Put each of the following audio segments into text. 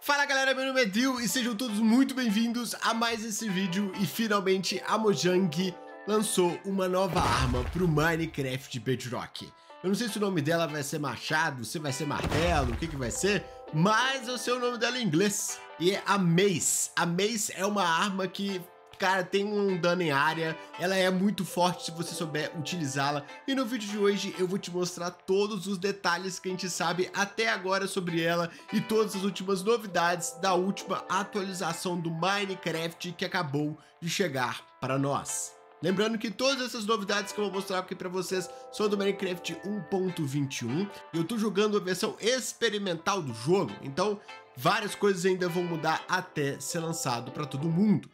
Fala galera, meu nome é Dil e sejam todos muito bem-vindos a mais esse vídeo. E finalmente a Mojang lançou uma nova arma pro Minecraft Bedrock. Eu não sei se o nome dela vai ser machado, se vai ser martelo, o que vai ser, mas eu sei o nome dela em inglês. E é a Mace. A Mace é uma arma que, cara, tem um dano em área, ela é muito forte se você souber utilizá-la. E no vídeo de hoje eu vou te mostrar todos os detalhes que a gente sabe até agora sobre ela e todas as últimas novidades da última atualização do Minecraft que acabou de chegar para nós. Lembrando que todas essas novidades que eu vou mostrar aqui pra vocês são do Minecraft 1.21 e eu tô jogando a versão experimental do jogo, então várias coisas ainda vão mudar até ser lançado para todo mundo.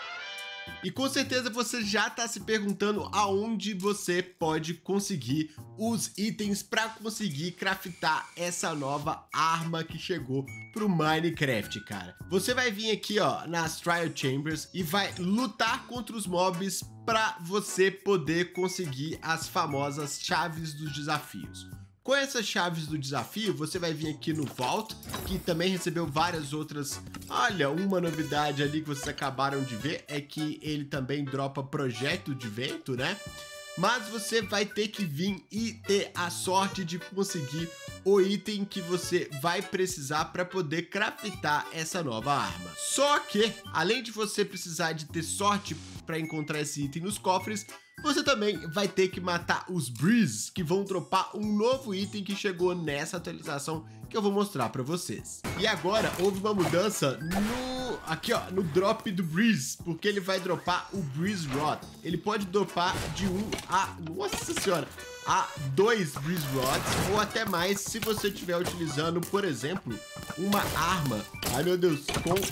E com certeza você já está se perguntando aonde você pode conseguir os itens para conseguir craftar essa nova arma que chegou pro Minecraft, cara. Você vai vir aqui, ó, nas Trial Chambers e vai lutar contra os mobs para você poder conseguir as famosas chaves dos desafios. Com essas chaves do desafio, você vai vir aqui no Vault, que também recebeu várias outras. Olha, uma novidade ali que vocês acabaram de ver é que ele também dropa projeto de vento, né? Mas você vai ter que vir e ter a sorte de conseguir o item que você vai precisar para poder craftar essa nova arma. Só que, além de você precisar de ter sorte para encontrar esse item nos cofres, você também vai ter que matar os Breeze, que vão dropar um novo item que chegou nessa atualização que eu vou mostrar para vocês. E agora houve uma mudança aqui, ó, no drop do Breeze, porque ele vai dropar o Breeze Rod. Ele pode dropar de 1 a, nossa senhora, a 2 Breeze Rods ou até mais se você estiver utilizando, por exemplo, uma arma. Ai meu Deus,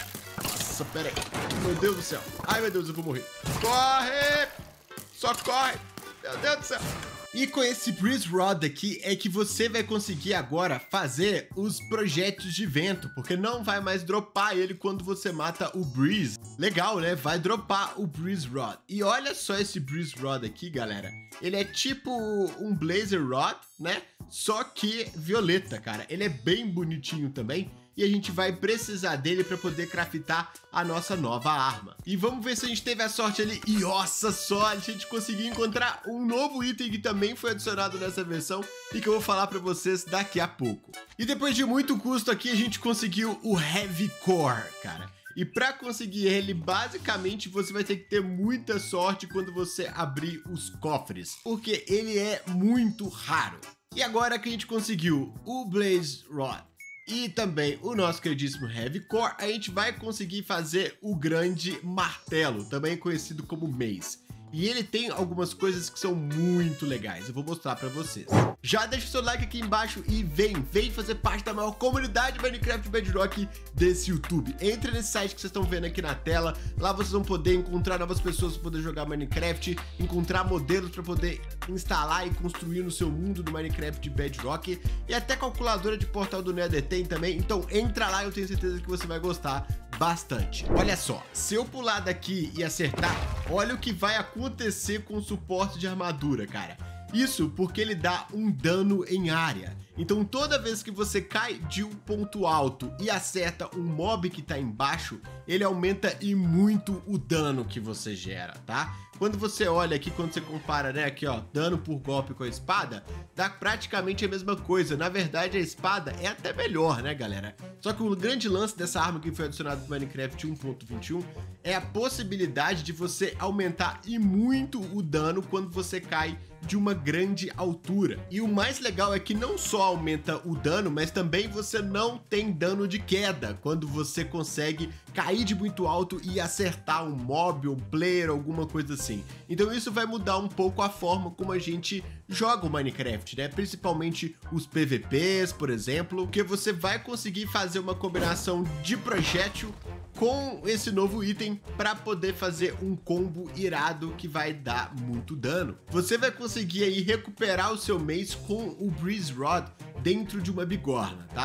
nossa, pera aí, meu Deus do céu, ai meu Deus, eu vou morrer. Corre! Só corre! Meu Deus do céu! E com esse Breeze Rod aqui é que você vai conseguir agora fazer os projetos de vento, porque não vai mais dropar ele quando você mata o Breeze. Legal, né? Vai dropar o Breeze Rod. E olha só esse Breeze Rod aqui, galera. Ele é tipo um Blazer Rod, né? Só que violeta, cara. Ele é bem bonitinho também. E a gente vai precisar dele para poder craftar a nossa nova arma. E vamos ver se a gente teve a sorte ali. E nossa só, a gente conseguiu encontrar um novo item que também foi adicionado nessa versão e que eu vou falar para vocês daqui a pouco. E depois de muito custo aqui, a gente conseguiu o Heavy Core, cara. E para conseguir ele, basicamente, você vai ter que ter muita sorte quando você abrir os cofres, porque ele é muito raro. E agora que a gente conseguiu o Blaze Rod e também o nosso queridíssimo Heavy Core, a gente vai conseguir fazer o grande martelo, também conhecido como Mace. E ele tem algumas coisas que são muito legais, eu vou mostrar pra vocês. Já deixa o seu like aqui embaixo e vem fazer parte da maior comunidade Minecraft Bedrock desse YouTube. Entre nesse site que vocês estão vendo aqui na tela, lá vocês vão poder encontrar novas pessoas para poder jogar Minecraft, encontrar modelos para poder instalar e construir no seu mundo do Minecraft Bedrock, e até calculadora de portal do Nether tem também, então entra lá, eu tenho certeza que você vai gostar bastante. Olha só, se eu pular daqui e acertar, olha o que vai acontecer com o suporte de armadura, cara. Isso porque ele dá um dano em área. Então toda vez que você cai de um ponto alto e acerta um mob que tá embaixo, ele aumenta e muito o dano que você gera, tá? Quando você olha aqui, quando você compara, né, aqui ó, dano por golpe com a espada, dá praticamente a mesma coisa. Na verdade, a espada é até melhor, né, galera? Só que o grande lance dessa arma que foi adicionada no Minecraft 1.21 é a possibilidade de você aumentar e muito o dano quando você cai de uma grande altura. E o mais legal é que não só aumenta o dano, mas também você não tem dano de queda quando você consegue cair de muito alto e acertar um mob, um player, alguma coisa assim. Então isso vai mudar um pouco a forma como a gente joga o Minecraft, né? Principalmente os PVPs, por exemplo, que você vai conseguir fazer uma combinação de projétil com esse novo item para poder fazer um combo irado que vai dar muito dano. Você vai conseguir aí recuperar o seu Mace com o Breeze Rod dentro de uma bigorna, tá?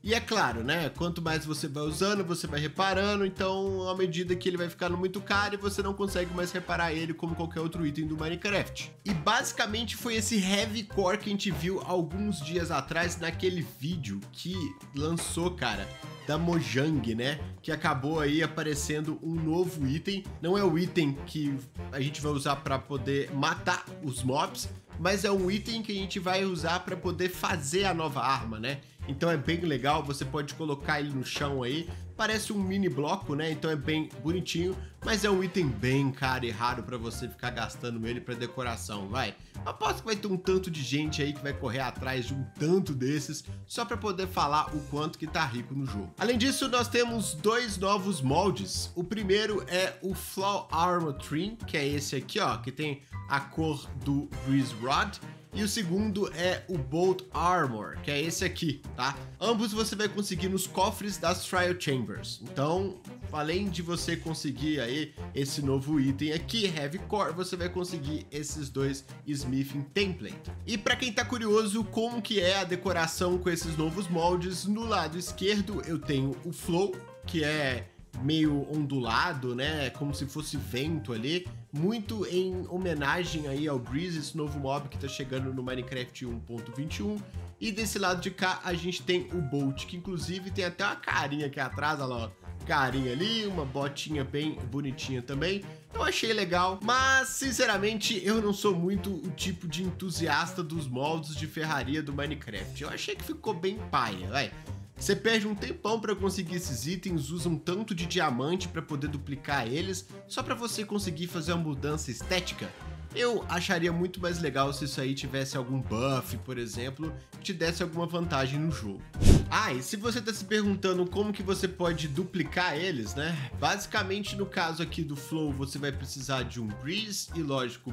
E é claro, né, quanto mais você vai usando, você vai reparando, então à medida que ele vai ficando muito caro, você não consegue mais reparar ele como qualquer outro item do Minecraft. E basicamente foi esse Heavy Core que a gente viu alguns dias atrás naquele vídeo que lançou, cara, da Mojang, né, que acabou aí aparecendo um novo item. Não é o item que a gente vai usar para poder matar os mobs, mas é um item que a gente vai usar para poder fazer a nova arma, né? Então é bem legal, você pode colocar ele no chão aí, parece um mini bloco, né? Então é bem bonitinho, mas é um item bem caro e raro para você ficar gastando ele para decoração, vai. Aposto que vai ter um tanto de gente aí que vai correr atrás de um tanto desses só para poder falar o quanto que tá rico no jogo. Além disso, nós temos dois novos moldes. O primeiro é o Flow Armor Trim, que é esse aqui, ó, que tem a cor do Breeze Rod. E o segundo é o Bolt Armor, que é esse aqui, tá? Ambos você vai conseguir nos cofres das Trial Chambers. Então, além de você conseguir aí esse novo item aqui, Heavy Core, você vai conseguir esses dois Smithing Template. E para quem tá curioso como que é a decoração com esses novos moldes, no lado esquerdo eu tenho o Flow, que é meio ondulado, né? Como se fosse vento ali. Muito em homenagem aí ao Breeze, esse novo mob que tá chegando no Minecraft 1.21. E desse lado de cá a gente tem o Bolt, que inclusive tem até uma carinha aqui atrás, olha lá, ó. Carinha ali, uma botinha bem bonitinha também. Eu achei legal, mas sinceramente eu não sou muito o tipo de entusiasta dos moldes de ferraria do Minecraft. Eu achei que ficou bem paia, vai. Você perde um tempão para conseguir esses itens, usa um tanto de diamante para poder duplicar eles, só para você conseguir fazer uma mudança estética. Eu acharia muito mais legal se isso aí tivesse algum buff, por exemplo, que te desse alguma vantagem no jogo. Ah, e se você tá se perguntando como que você pode duplicar eles, né? Basicamente, no caso aqui do Flow, você vai precisar de um Breeze e, lógico,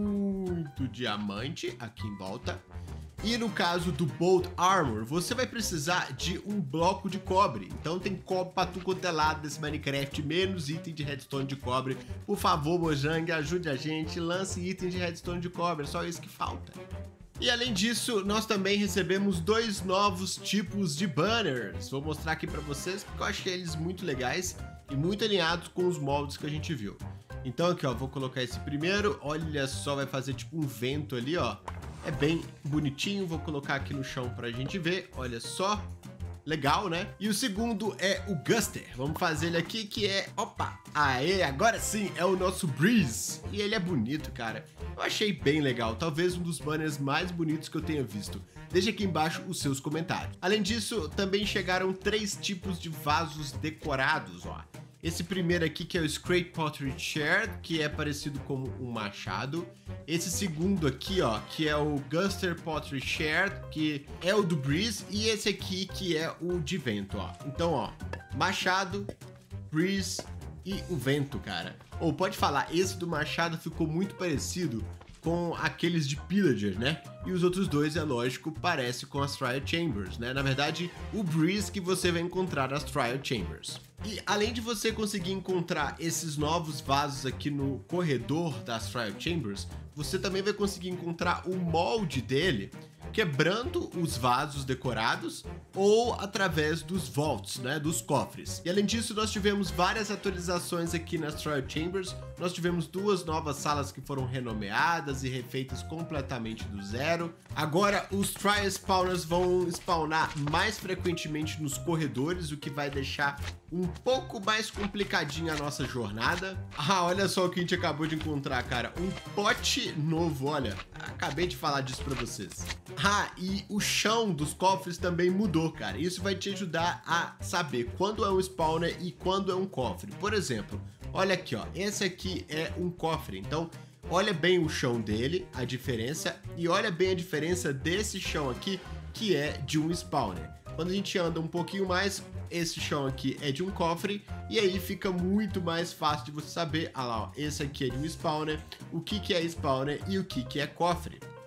muito diamante aqui em volta. E no caso do Bolt Armor, você vai precisar de um bloco de cobre. Então tem cobre pra tudo quanto é lado desse Minecraft, menos item de redstone de cobre. Por favor, Mojang, ajude a gente, lance itens de redstone de cobre, é só isso que falta. E além disso, nós também recebemos dois novos tipos de banners. Vou mostrar aqui pra vocês porque eu achei eles muito legais e muito alinhados com os moldes que a gente viu. Então aqui, ó, vou colocar esse primeiro. Olha só, vai fazer tipo um vento ali, ó. É bem bonitinho, vou colocar aqui no chão pra gente ver, olha só, legal, né? E o segundo é o Guster, vamos fazer ele aqui que é, opa, aê, agora sim, é o nosso Breeze. E ele é bonito, cara, eu achei bem legal, talvez um dos banners mais bonitos que eu tenha visto. Deixe aqui embaixo os seus comentários. Além disso, também chegaram 3 tipos de vasos decorados, ó. Esse primeiro aqui que é o Scrape Pottery Chair, que é parecido com um machado. Esse segundo aqui, ó, que é o Guster Pottery Chair, que é o do Breeze. E esse aqui que é o de vento, ó. Então, ó, machado, Breeze e o vento, cara. Ou pode falar, esse do machado ficou muito parecido com aqueles de Pillager, né? E os outros dois, é lógico, parece com as Trial Chambers, né? Na verdade, o Breeze que você vai encontrar nas Trial Chambers. E além de você conseguir encontrar esses novos vasos aqui no corredor das Trial Chambers, você também vai conseguir encontrar o molde dele quebrando os vasos decorados ou através dos vaults, né, dos cofres. E além disso, nós tivemos várias atualizações aqui nas Trial Chambers. Nós tivemos 2 novas salas que foram renomeadas e refeitas completamente do zero. Agora, os Trial Spawners vão spawnar mais frequentemente nos corredores, o que vai deixar um pouco mais complicadinha a nossa jornada. Ah, olha só o que a gente acabou de encontrar, cara. Um pote novo, olha. Acabei de falar disso pra vocês. Ah, e o chão dos cofres também mudou, cara. Isso vai te ajudar a saber quando é um spawner e quando é um cofre. Por exemplo, olha aqui, ó. Esse aqui é um cofre, então olha bem o chão dele, a diferença, e olha bem a diferença desse chão aqui, que é de um spawner. Quando a gente anda um pouquinho mais, esse chão aqui é de um cofre, e aí fica muito mais fácil de você saber, ah lá, ó, esse aqui é de um spawner, o que que é spawner e o que que é cofre.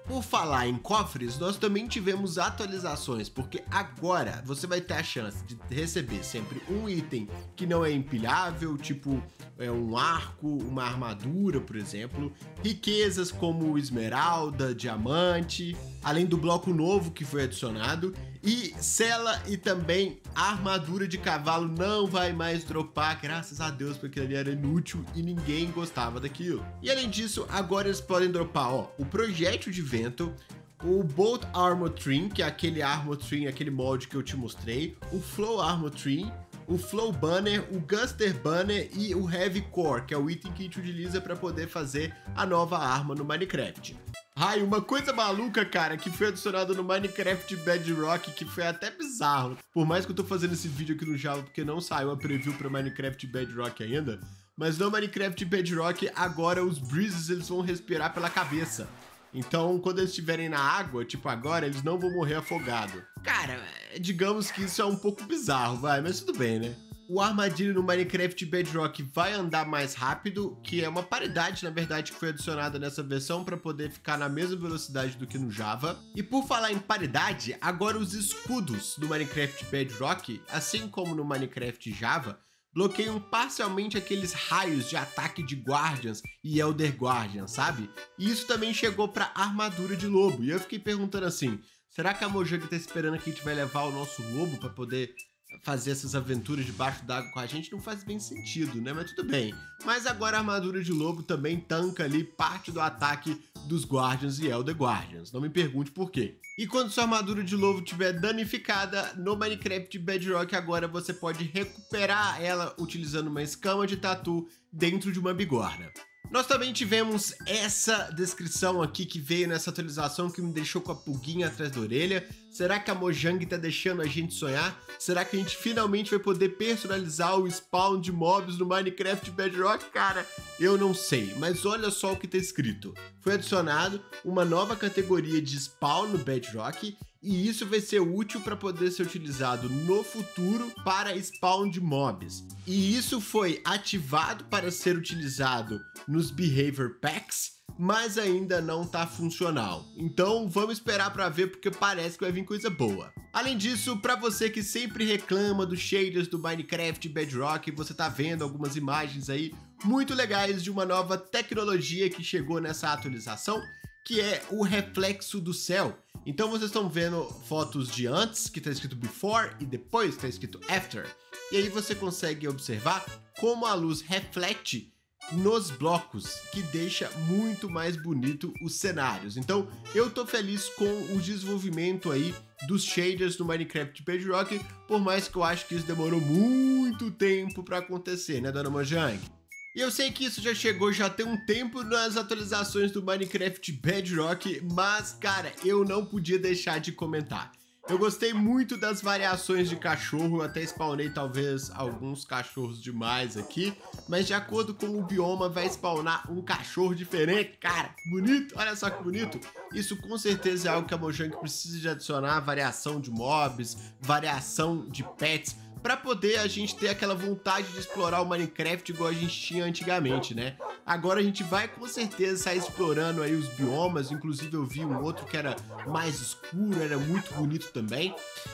Por falar em cofres, nós também tivemos atualizações, porque agora você vai ter a chance de receber sempre um item que não é empilhável, tipo um arco, uma armadura, por exemplo, riquezas como esmeralda, diamante, além do bloco novo que foi adicionado, e sela e também a armadura de cavalo não vai mais dropar, graças a Deus, porque ali era inútil e ninguém gostava daquilo. E além disso, agora eles podem dropar, ó, o projétil de vento, o Bolt Armor Trim, que é aquele Armor Trim, aquele molde que eu te mostrei, o Flow Armor Trim, o Flow Banner, o Guster Banner e o Heavy Core, que é o item que a gente utiliza para poder fazer a nova arma no Minecraft. Ai, uma coisa maluca, cara, que foi adicionada no Minecraft Bedrock, que foi até bizarro. Por mais que eu tô fazendo esse vídeo aqui no Java, porque não saiu a preview para Minecraft Bedrock ainda, mas no Minecraft Bedrock, agora os Breezes eles vão respirar pela cabeça. Então, quando eles estiverem na água, tipo agora, eles não vão morrer afogados. Cara, digamos que isso é um pouco bizarro, vai, mas tudo bem, né? O armadilho no Minecraft Bedrock vai andar mais rápido, que é uma paridade, na verdade, que foi adicionada nessa versão para poder ficar na mesma velocidade do que no Java. E por falar em paridade, agora os escudos do Minecraft Bedrock, assim como no Minecraft Java, bloqueiam parcialmente aqueles raios de ataque de Guardians e Elder Guardians, sabe? E isso também chegou para armadura de lobo. E eu fiquei perguntando assim, será que a Mojang tá esperando que a gente vai levar o nosso lobo para poder fazer essas aventuras debaixo d'água com a gente? Não faz bem sentido, né? Mas tudo bem. Mas agora a armadura de lobo também tanca ali parte do ataque dos Guardians e Elder Guardians. Não me pergunte por quê. E quando sua armadura de lobo estiver danificada, no Minecraft Bedrock agora você pode recuperar ela utilizando uma escama de tatu dentro de uma bigorna. Nós também tivemos essa descrição aqui que veio nessa atualização que me deixou com a pulguinha atrás da orelha. Será que a Mojang tá deixando a gente sonhar? Será que a gente finalmente vai poder personalizar o spawn de mobs no Minecraft Bedrock? Cara, eu não sei, mas olha só o que tá escrito. Foi adicionado uma nova categoria de spawn no Bedrock e isso vai ser útil para poder ser utilizado no futuro para spawn de mobs. E isso foi ativado para ser utilizado nos Behavior Packs, mas ainda não está funcional. Então vamos esperar para ver, porque parece que vai vir coisa boa. Além disso, para você que sempre reclama dos shaders do Minecraft Bedrock, você tá vendo algumas imagens aí muito legais de uma nova tecnologia que chegou nessa atualização, que é o reflexo do céu. Então vocês estão vendo fotos de antes, que está escrito before, e depois está escrito after. E aí você consegue observar como a luz reflete nos blocos, que deixa muito mais bonito os cenários. Então eu tô feliz com o desenvolvimento aí dos shaders no Minecraft Bedrock, por mais que eu acho que isso demorou muito tempo para acontecer, né, dona Mojang? E eu sei que isso já chegou já tem um tempo nas atualizações do Minecraft Bedrock, mas, cara, eu não podia deixar de comentar. Eu gostei muito das variações de cachorro, eu até spawnei talvez alguns cachorros demais aqui, mas de acordo com o bioma vai spawnar um cachorro diferente, cara, bonito, olha só que bonito. Isso com certeza é algo que a Mojang precisa de adicionar, variação de mobs, variação de pets, para poder a gente ter aquela vontade de explorar o Minecraft igual a gente tinha antigamente, né? Agora a gente vai com certeza sair explorando aí os biomas, inclusive eu vi um outro que era mais escuro, era muito bonito também,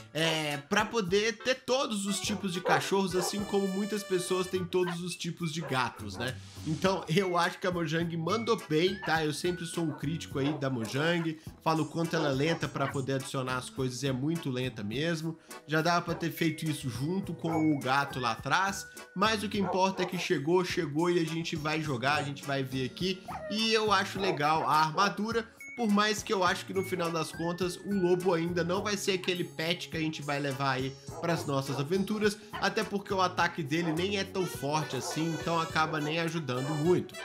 para poder ter todos os tipos de cachorros, assim como muitas pessoas têm todos os tipos de gatos, né? Então eu acho que a Mojang mandou bem, tá? Eu sempre sou um crítico aí da Mojang, falo o quanto ela é lenta para poder adicionar as coisas, e é muito lenta mesmo. Já dava para ter feito isso junto com o gato lá atrás, mas o que importa é que chegou e a gente vai jogar, a gente vai ver aqui, e eu acho legal a armadura, por mais que eu acho que no final das contas o lobo ainda não vai ser aquele pet que a gente vai levar aí para as nossas aventuras, até porque o ataque dele nem é tão forte assim, então acaba nem ajudando muito.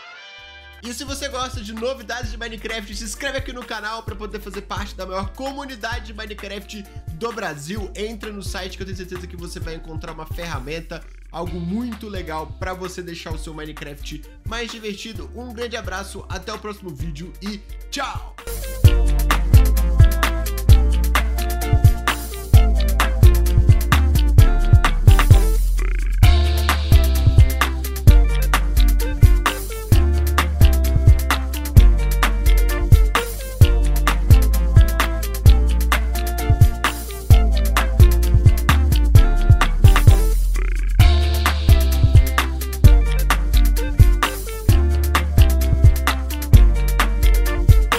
E se você gosta de novidades de Minecraft, se inscreve aqui no canal para poder fazer parte da maior comunidade de Minecraft do Brasil. Entra no site que eu tenho certeza que você vai encontrar uma ferramenta, algo muito legal para você deixar o seu Minecraft mais divertido. Um grande abraço, até o próximo vídeo e tchau!